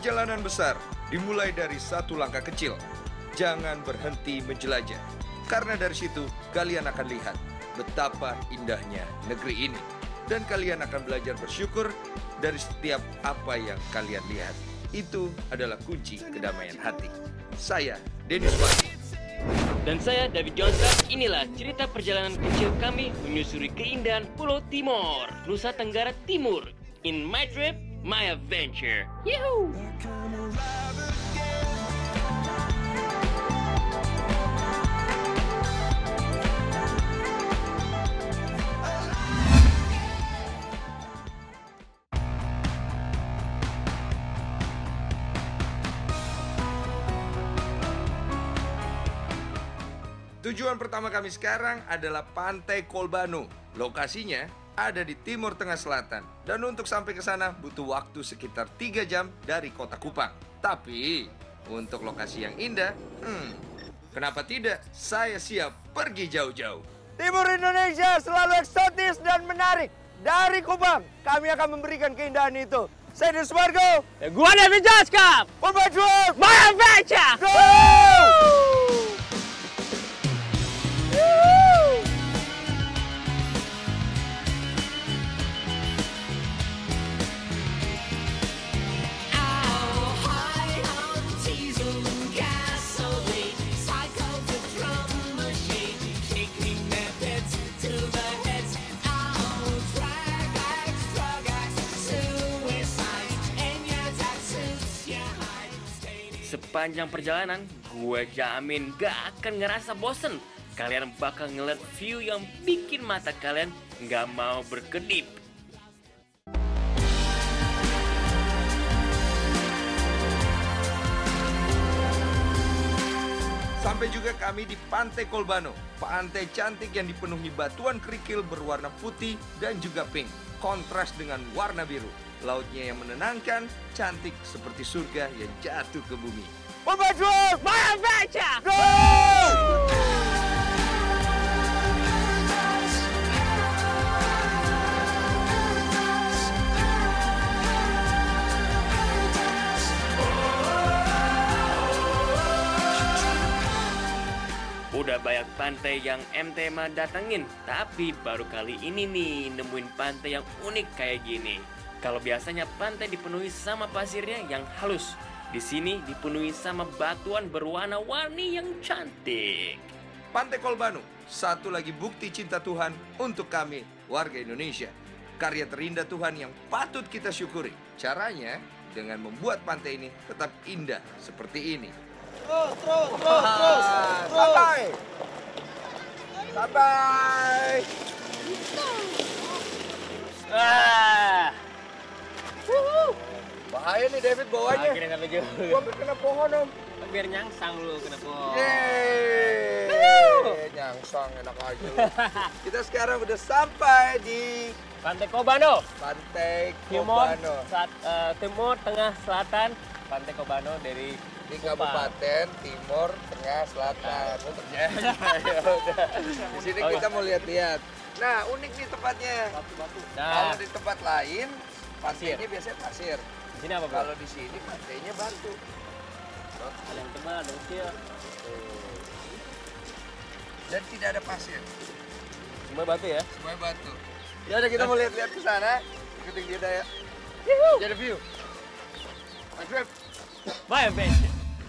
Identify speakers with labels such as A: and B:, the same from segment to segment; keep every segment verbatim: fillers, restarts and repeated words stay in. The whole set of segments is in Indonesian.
A: Perjalanan besar dimulai dari satu langkah kecil. Jangan berhenti menjelajah, karena dari situ kalian akan lihat betapa indahnya negeri ini. Dan kalian akan belajar bersyukur dari setiap apa yang kalian lihat. Itu adalah kunci kedamaian hati. Saya, Dennis Wati.
B: Dan saya, David Johnson. Inilah cerita perjalanan kecil kami menyusuri keindahan Pulau Timor, Nusa Tenggara Timur. In my trip, my adventure. Yuhuu!
A: Tujuan pertama kami sekarang adalah Pantai Kolbano. Lokasinya ada di Timur Tengah Selatan. Dan untuk sampai ke sana butuh waktu sekitar tiga jam dari kota Kupang. Tapi untuk lokasi yang indah, hmm, kenapa tidak? Saya siap pergi jauh-jauh.
C: Timur Indonesia selalu eksotis dan menarik. Dari Kupang, kami akan memberikan keindahan itu. Saya Dennis Wargo.
B: Ya, gua David Johnson.
C: For my trip,
B: My adventure.
C: go!
B: Sepanjang perjalanan, gue jamin gak akan ngerasa bosen. Kalian bakal ngeliat view yang bikin mata kalian gak mau berkedip.
A: Sampai juga kami di Pantai Kolbano. Pantai cantik yang dipenuhi batuan kerikil berwarna putih dan juga pink. Kontras dengan warna biru. Lautnya yang menenangkan, cantik seperti surga yang jatuh ke bumi.
C: For my trip,
B: My adventure.
C: go!
B: Udah banyak pantai yang M T M A datengin, tapi baru kali ini nih nemuin pantai yang unik kayak gini. Kalau biasanya pantai dipenuhi sama pasirnya yang halus, di sini dipenuhi sama batuan berwarna-warni yang cantik.
A: Pantai Kolbano, satu lagi bukti cinta Tuhan untuk kami, warga Indonesia. Karya terindah Tuhan yang patut kita syukuri. Caranya dengan membuat pantai ini tetap indah seperti ini.
C: Terus, terus, terus, terus, sampai, sampai.
B: Ah,
C: Bahaya nih David bawahnya.
B: akhirnya sampai juga.
C: Gua hampir kena pohon om.
B: Biar nyangsang lu kena pohon.
C: Yeay, nyangsang enak aja. Kita sekarang udah sampai di
B: Pantai Kolbano.
C: Pantai
B: Timur,
C: Kolbano
B: saat, eh, timur, tengah, selatan. Pantai Kolbano dari
C: di
B: Kupang.
C: Kabupaten Timur Tengah Selatan. Ya udah. Di sini
B: Oh,
C: kita mau lihat-lihat. Nah, unik nih tempatnya.
B: Nah,
C: Kalau di tempat lain pantainya biasanya pasir.
B: di sini apa, Bro?
C: Kalau di sini pantainya batu.
B: Ada yang tebal, ada yang kecil.
C: Dan tidak ada pasir,
B: Semua batu ya?
C: semua batu. Ya udah kita mau lihat-lihat ke sana. Ikutin kita ya. Jadi view. My trip.
B: My adventure.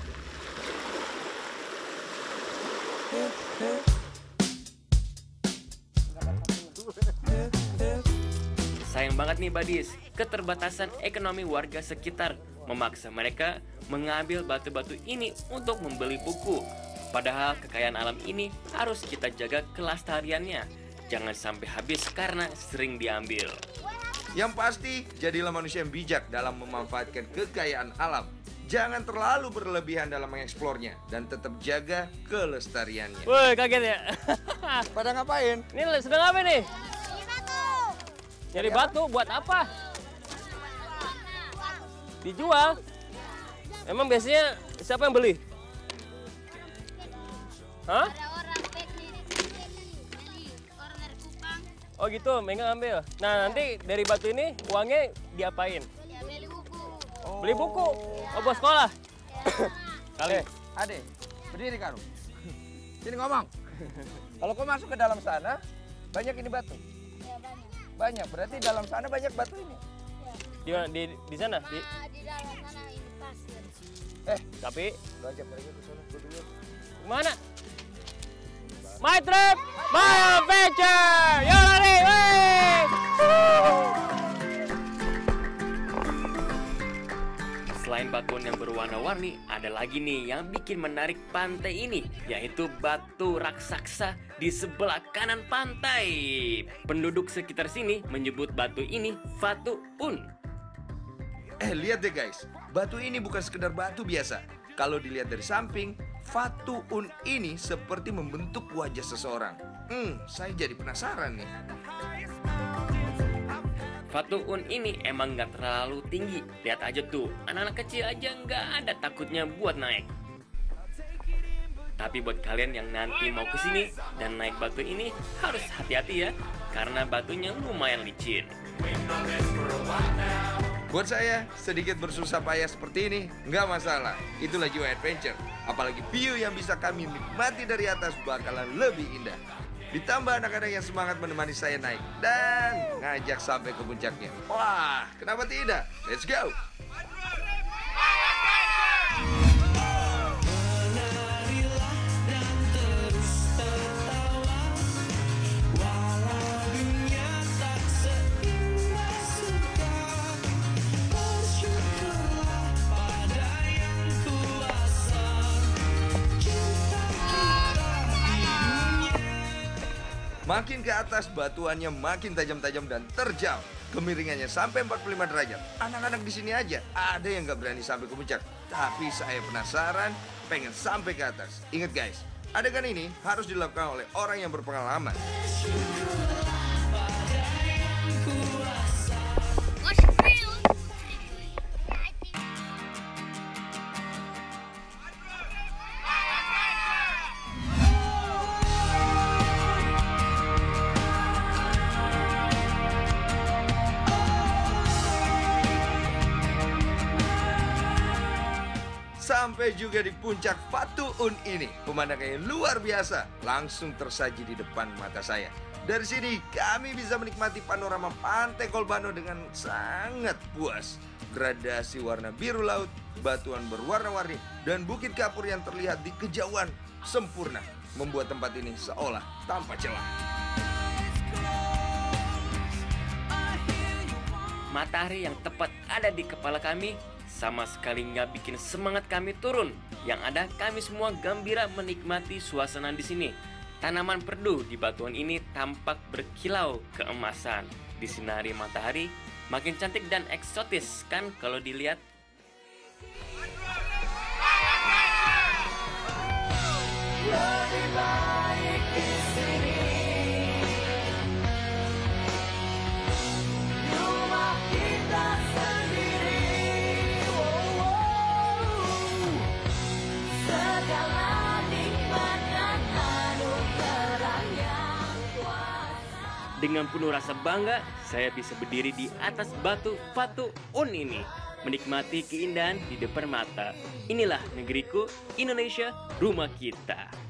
B: Sayang banget nih Badis, keterbatasan ekonomi warga sekitar memaksa mereka mengambil batu-batu ini untuk membeli buku. Padahal kekayaan alam ini harus kita jaga kelestariannya. Jangan sampai habis karena sering diambil.
A: Yang pasti, jadilah manusia yang bijak dalam memanfaatkan kekayaan alam. Jangan terlalu berlebihan dalam mengeksplornya dan tetap jaga kelestariannya.
B: Woi, kaget ya?
C: Pada ngapain?
B: Ini sedang apa nih? Nyari batu buat apa? Dijual. Emang biasanya siapa yang beli? Hah?
D: Ada orang teknik beli orang dari Kupang
B: Oh gitu, Mega ngambil. Nah nanti dari batu ini uangnya diapain?
D: ya beli buku.
C: Oh,
B: Beli buku. Oh, buat sekolah. Kali.
C: Eh, Ade, berdiri kamu. Sini ngomong. Kalau kau masuk ke dalam sana, banyak ini batu.
D: Ya banyak.
C: Banyak, berarti dalam sana banyak batu ini.
B: Di mana? Di di sana? Di
D: Ah, di dalam sana ini pasir.
C: Eh,
B: tapi
C: lu ajak mereka ke sana, gua dulu.
B: mana? My trip, my adventure. Yo lari, wey. Selain batuan yang berwarna-warni, ada lagi nih yang bikin menarik pantai ini, yaitu batu raksasa di sebelah kanan pantai. Penduduk sekitar sini menyebut batu ini Fatu Un.
A: Eh, lihat deh guys, batu ini bukan sekedar batu biasa. Kalau dilihat dari samping, Fatu Un ini seperti membentuk wajah seseorang. Hmm, saya jadi penasaran nih.
B: Fatu Un ini emang nggak terlalu tinggi. Lihat aja tuh, anak-anak kecil aja nggak ada takutnya buat naik. Tapi buat kalian yang nanti mau kesini dan naik batu ini harus hati-hati ya, karena batunya lumayan licin.
A: Buat saya, sedikit bersusah payah seperti ini, nggak masalah. Itulah jiwa adventure. Apalagi view yang bisa kami nikmati dari atas bakalan lebih indah. Ditambah anak-anak yang semangat menemani saya naik dan ngajak sampai ke puncaknya. Wah, kenapa tidak? Let's go! Makin ke atas, batuannya makin tajam-tajam dan terjal. Kemiringannya sampai empat puluh lima derajat. Anak-anak di sini aja ada yang nggak berani sampai ke puncak. Tapi saya penasaran, pengen sampai ke atas. Ingat guys, adegan ini harus dilakukan oleh orang yang berpengalaman. Sampai juga di puncak Fatu Un ini, pemandangannya luar biasa, langsung tersaji di depan mata saya. Dari sini kami bisa menikmati panorama Pantai Kolbano dengan sangat puas. Gradasi warna biru laut, batuan berwarna-warni, dan bukit kapur yang terlihat di kejauhan sempurna membuat tempat ini seolah tanpa celah.
B: Matahari yang tepat ada di kepala kami sama sekali nggak bikin semangat kami turun. Yang ada kami semua gembira menikmati suasana di sini. Tanaman perdu di batuan ini tampak berkilau keemasan. Disinari matahari, makin cantik dan eksotis kan kalau dilihat. Lebih baik di sini. Rumah kita sendiri. Dengan penuh rasa bangga, saya bisa berdiri di atas batu Fatu Un ini, menikmati keindahan di depan mata. Inilah negeriku, Indonesia, rumah kita.